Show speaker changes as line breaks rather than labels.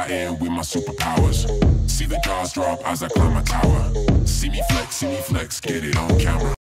in with my superpowers. See the jaws drop as I climb my tower. See me flex, get it on camera.